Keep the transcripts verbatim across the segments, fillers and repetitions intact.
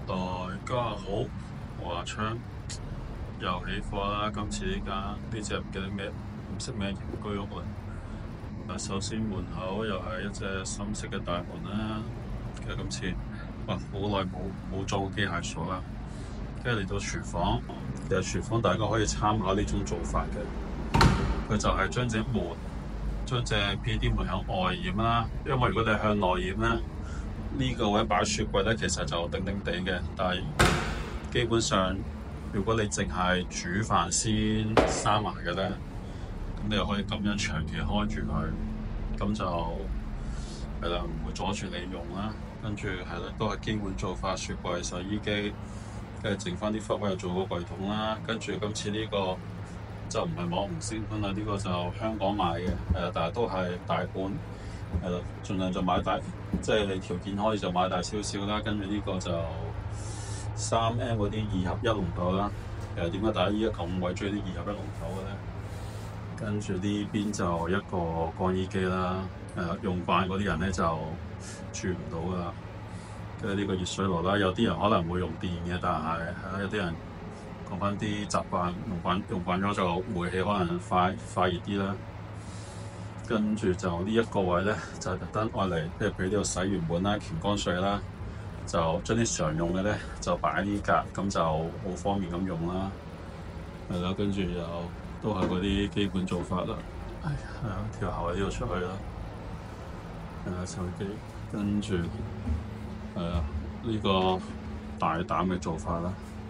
大家好，我阿昌又起貨啦。今次呢間呢隻唔記得咩，唔識咩型居屋啦。啊，首先門口又係一隻深色嘅大門啦。其實今次哇，好耐冇冇裝機械鎖啦。跟住嚟到廚房，其實廚房大家可以參考呢種做法嘅。佢就係將隻門，將隻 P D 門向外掩啦。因為如果你向內掩咧，呢個位擺雪櫃咧，其實就頂頂地嘅，但係基本上如果你淨係煮飯先閂埋嘅咧，咁你又可以咁樣長期開住佢，咁就係啦，唔會阻住你用啦。跟住係啦，都係基本做法，雪櫃、洗衣機，跟住剩翻啲忽位又做個櫃桶啦。跟住今次呢個就唔係網紅先鋒啦，呢個就香港買嘅，誒，但係都係大罐。係咯，盡量就買大，即係你條件可以就買大少少啦。跟住呢個就三 M 嗰啲二合一龍頭啦。誒，點解大家依家咁鬼中意啲二合一龍頭嘅咧？跟住呢邊就一個乾衣機啦。誒，用慣嗰啲人咧就轉唔到噶啦。跟住呢個熱水爐啦，有啲人可能會用電嘅，但係係有啲人講翻啲習慣，用慣用慣咗就煤氣可能快快熱啲啦。跟住就呢一個位咧，就係特登愛嚟，即係譬如呢度洗完碗啦、乾乾水啦，就將啲常用嘅咧就擺呢格，咁就好方便咁用啦。係啦，跟住又都係嗰啲基本做法啦。係啊，條喉喺呢度出去啦。係啊，手機，跟住係啊，呢個大膽嘅做法啦。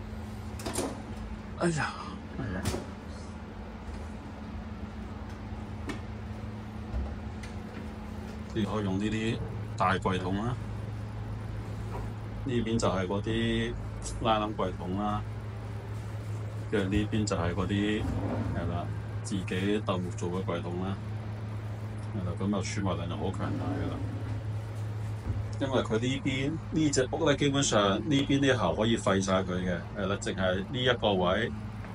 哎呀，係啊。你可以用呢啲大櫃桶啦，呢邊就係嗰啲拉籃櫃桶啦，跟住呢邊就係嗰啲係啦，自己豆木做嘅櫃桶啦，係啦，咁就儲物量就好強大噶啦。因為佢呢邊呢隻屋咧，基本上呢邊啲喉可以廢晒佢嘅，係啦，淨係呢一個位。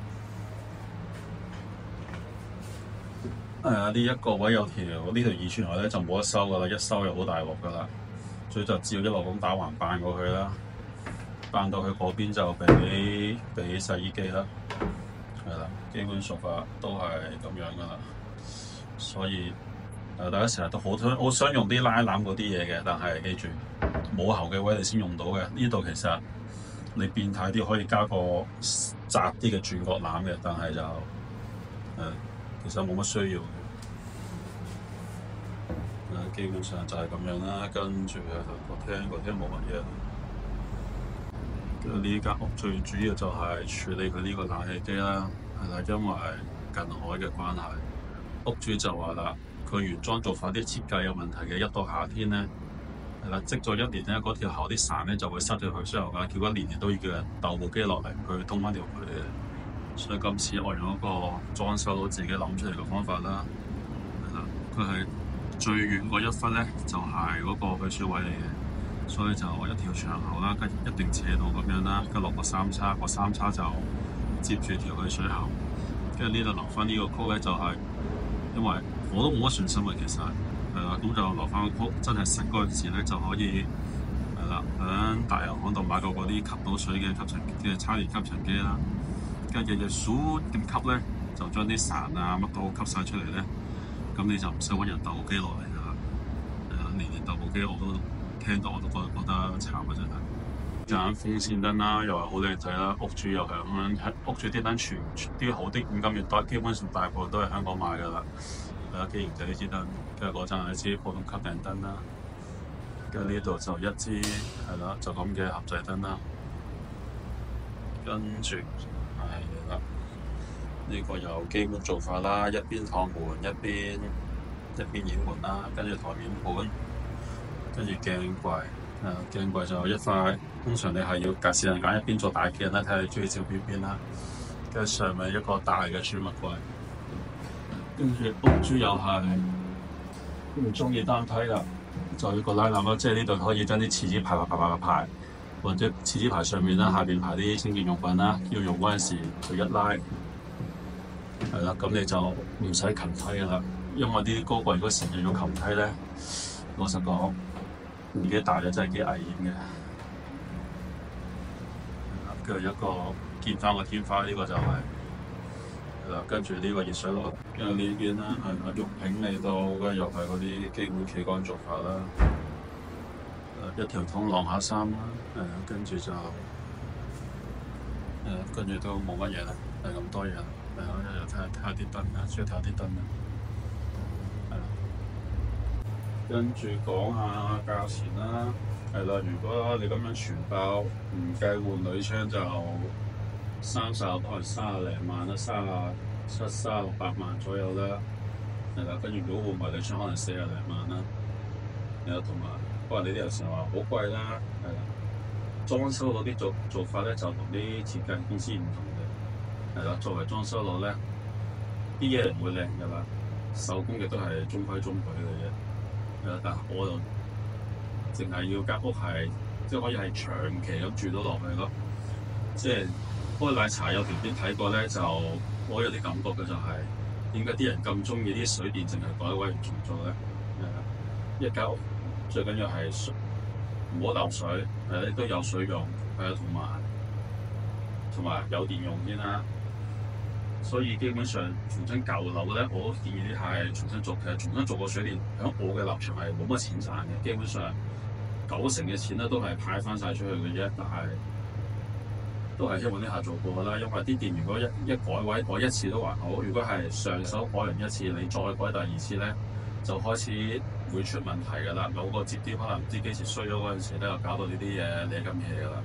係啊，呢一個位有條呢條二寸台咧就冇得收噶啦，一收就好大鑊噶啦，所以就照一路咁打橫扮過去啦，扮到去嗰邊就俾俾洗衣機啦，係啦，基本做法都係咁樣噶啦，所以誒大家成日都好想好想用啲拉籃嗰啲嘢嘅，但係記住冇喉嘅位你先用到嘅，呢度其實你變態啲可以加個窄啲嘅轉角籃嘅，但係就誒。呃其實冇乜需要嘅，誒基本上就係咁樣啦。跟住啊，個廳個廳冇乜嘢。跟住呢間屋最主要就係處理佢呢個冷氣機啦，係啦，因為近海嘅關係，屋主就話啦，佢原裝做法啲設計有問題嘅，一到夏天咧，係啦，積咗一年咧，嗰條喉啲傘咧就會塞咗佢水喉架，結果年年都要叫人鬥部機落嚟去通翻條渠嘅。所以今次我用一個裝修到自己諗出嚟嘅方法啦，係啦，佢係最遠嗰一忽咧就係、是、嗰個去水位嚟嘅，所以就一條長喉啦，跟一定斜度咁樣啦，跟落個三叉，個三叉就接住條去水喉，跟住呢度留翻呢個曲咧就係、是、因為我都冇乜信心嘅其實，係啦，咁就留翻個曲，真係塞嗰陣時咧就可以係啦，喺大油行度買到嗰啲吸到水嘅吸塵嘅叉電吸塵機啦。跟住日數咁吸咧，就將啲潺啊乜都吸晒出嚟咧，咁你就唔使揾人鬥部機落嚟㗎啦。係啊，年年鬥部機我都聽到我都覺得覺得慘啊真係。盞風扇燈啦，又係好靚仔啦，屋主又係咁樣，屋主啲燈全啲好啲五金月袋，基本上大部分都係香港買㗎啦。係啊，既然就呢支燈，跟住嗰盞係支普通吸頂燈啦，跟住呢度就一支係啦，就咁嘅盒仔燈啦，跟住。係啦，呢個有基本做法啦，一邊趟門，一邊一邊掩門啦，跟住台面盤，跟住鏡櫃，誒鏡櫃就一塊，通常你係要隔時間揀一邊做大鏡啦，睇下你中意照邊邊啦。跟住上面一個大嘅儲物櫃，跟住屋主又係唔中意單梯啦，就要個拉籃啦，即係呢度可以將啲廁紙排排排排排排。或者廁紙排上面啦，下邊排啲清潔用品啦，要用嗰陣時佢一拉，係啦，咁你就唔使擒梯噶啦，因為啲高櫃如果成日要擒梯咧，老實講年紀大咗真係幾危險嘅。 跟住一個見翻個天花，呢、這個就係係啦。跟住呢個熱水爐，跟住呢邊啦係啦，玉屏嚟到，跟住又係嗰啲基本企杆做法啦。一條通晾下衫啦，係啊，跟住就誒，跟住都冇乜嘢啦，係咁多嘢啦。係啊，一日睇下睇下啲燈啊，主要睇下啲燈啊，係啦。跟住講下價錢啦，係啦。如果你咁樣全包，唔計換鋁窗就三十都係三十零萬啦，三十七、三十六百萬左右啦，係啦。跟住如果換埋鋁窗，可能四十零萬啦，係啦，同埋。不過你啲有時候話好貴啦，係啦。裝修佬啲做做法咧就同啲設計公司唔同嘅，係啦。作為裝修佬咧，啲嘢唔會靚㗎啦，手工亦都係中規中矩嘅啫。係啦，但係我就淨係要間屋係即係可以係長期咁住到落去咯。即係開奶茶有條片睇過咧，就我有啲感覺嘅就係點解啲人咁中意啲水電淨係改位唔重做咧？係啦，一間屋。最緊要係水唔好漏水，係咧都有水用，係啊，同埋同埋有電用先啦。所以基本上重新舊樓咧，我都建議啲係重新做。其實重新做個水電，喺我嘅立場係冇乜錢賺嘅。基本上九成嘅錢咧都係派翻晒出去嘅啫。但係都係希望啲客做過啦，因為啲電如果一一改位改一次都還好，如果係上手改完一次，你再改第二次咧，就開始會出問題㗎啦，某個節點可能唔知幾時衰咗嗰陣時咧，又搞到呢啲嘢你咁嘢㗎啦。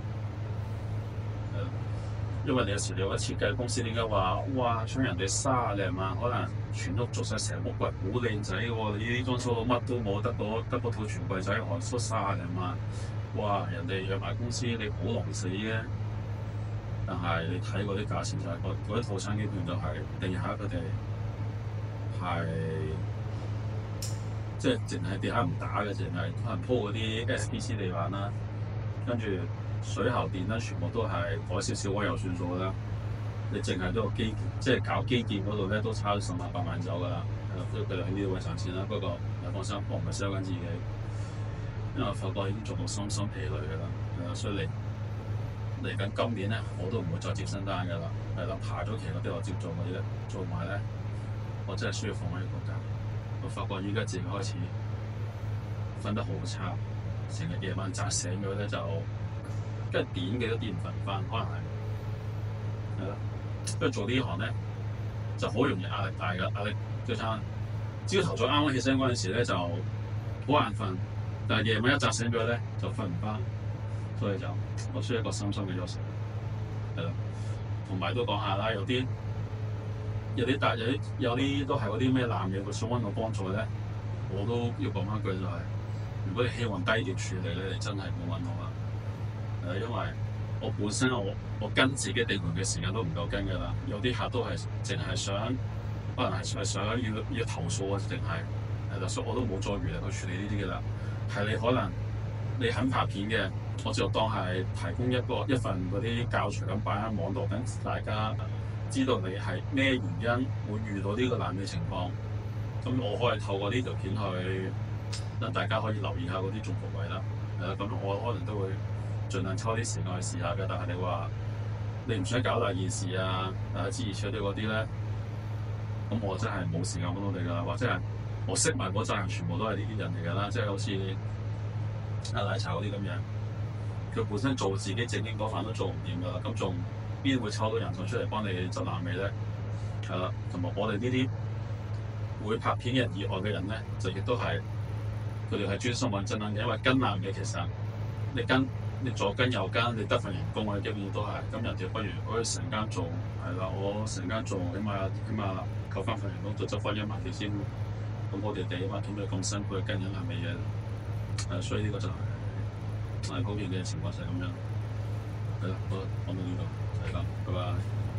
誒，因為你有時你話設計公司點解話哇，搶人哋卅零萬，可能全屋做晒成屋櫃好靚仔喎，呢啲裝修佬乜都冇得到，得嗰套全櫃仔韓出卅零萬，哇！人哋約埋公司你好狼死嘅。但係你睇嗰啲價錢就係嗰嗰啲套餐基本就係地下佢哋係。即係淨係地下唔打嘅，淨係可能鋪嗰啲 S P C 地板啦，跟住水喉電啦，全部都係改少少威又算數啦。你淨係都個基，即係搞基建嗰度咧，都差十萬八萬走㗎啦。係咯，所以佢哋喺呢度位賺錢啦。不過又放心，我唔係 sell 緊自己，因為我發覺已經做到心心疲累㗎啦。係啊，所以嚟嚟緊今年咧，我都唔會再接新單㗎啦。係啦，排咗期嗰啲我接做嗰啲咧，做埋咧，我真係需要放喺個價。我發覺依家自己開始瞓得好差，成日夜晚扎醒咗咧就，跟住點幾多點唔瞓翻，可能係係咯。因為做呢行咧就好容易壓力大㗎，壓力最差。朝頭早啱啱起身嗰陣時咧就好眼瞓，但係夜晚一扎醒咗咧就瞓唔翻，所以就我需要一個深深嘅休息，係咯。同埋都講下啦，有啲。有啲大有啲有啲都係嗰啲咩男嘅，佢想揾我幫助咧，我都要講翻句就係、是，如果你希望低調處理咧，你真係冇揾我啦。誒、呃，因為我本身我我跟自己地盤嘅時間都唔夠跟㗎啦，有啲客都係淨係想，可能係係想要要投訴啊，定係係啦，所以我都冇再餘力去處理呢啲㗎啦。係你可能你肯拍片嘅，我就當係提供一個一份嗰啲教材咁擺喺網度，等大家知道你係咩原因會遇到呢個難嘅情況，咁我可以透過呢條片去，等大家可以留意下嗰啲中伏位啦。係啦，咁我可能都會盡量抽啲時間去試下嘅。但係你話你唔想搞大件事啊，誒支持出啲嗰啲咧，咁我真係冇時間幫到你㗎啦。或者係我識埋嗰扎人，全部都係呢啲人嚟㗎啦，即係好似阿奶茶嗰啲咁樣，佢本身做自己正經嗰飯都做唔掂㗎啦，咁仲邊會抽到人才出嚟幫你執爛尾咧？係啦，同埋我哋呢啲會拍片嘅人以外嘅人咧，就亦都係佢哋係專心揾真嘅，因為跟爛嘅其實你跟你左跟右跟，你得份人工啊，基本上都係咁。人哋不如可以成間做，係啦，我成間做，起碼起碼扣翻份人工，再執翻一萬幾先。咁我哋哋啊嘛，點解咁辛苦去跟人爛尾嘅？誒，所以呢個就係、是、係普遍嘅情況就係咁樣。係啦，好，講到呢度。係啦，拜拜。